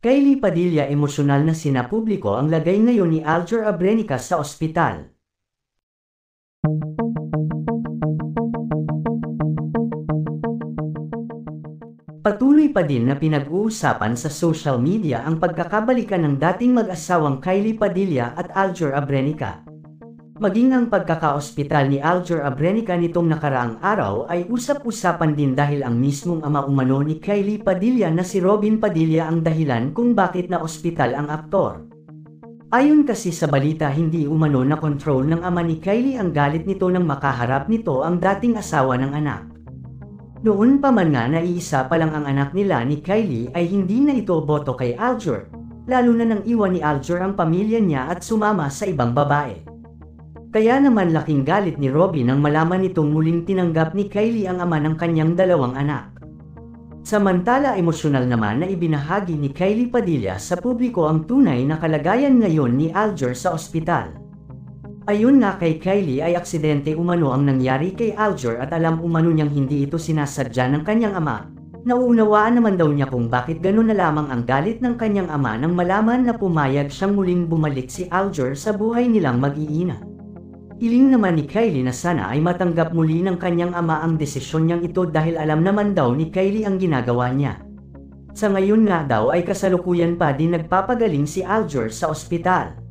Kylie Padilla emosyonal na sinapubliko ang lagay ngayon ni Aljur Abrenica sa ospital. Patuloy pa din na pinag-uusapan sa social media ang pagkakabalikan ng dating mag-asawang Kylie Padilla at Aljur Abrenica. Maging ang pagkaka-ospital ni Aljur Abrenica nitong nakaraang araw ay usap-usapan din dahil ang mismong ama umano ni Kylie Padilla na si Robin Padilla ang dahilan kung bakit na ospital ang aktor. Ayon kasi sa balita, hindi umano na control ng ama ni Kylie ang galit nito nang makaharap nito ang dating asawa ng anak. Noon pa man nga na iisa pa lang ang anak nila ni Kylie ay hindi na ito boto kay Aljur, lalo na nang iwan ni Aljur ang pamilya niya at sumama sa ibang babae. Kaya naman laking galit ni Robin nang malaman nitong muling tinanggap ni Kylie ang ama ng kanyang dalawang anak. Samantala emosyonal naman na ibinahagi ni Kylie Padilla sa publiko ang tunay na kalagayan ngayon ni Aljur sa ospital. Ayon nga kay Kylie ay aksidente umano ang nangyari kay Aljur at alam umano niyang hindi ito sinasadya ng kanyang ama. Nauunawaan naman daw niya kung bakit gano'n na lamang ang galit ng kanyang ama nang malaman na pumayag siyang muling bumalik si Aljur sa buhay nilang mag-iina. Hiling naman ni Kylie na sana ay matanggap muli ng kanyang ama ang desisyon niyang ito dahil alam naman daw ni Kylie ang ginagawa niya. Sa ngayon nga daw ay kasalukuyan pa din nagpapagaling si Aljur sa ospital.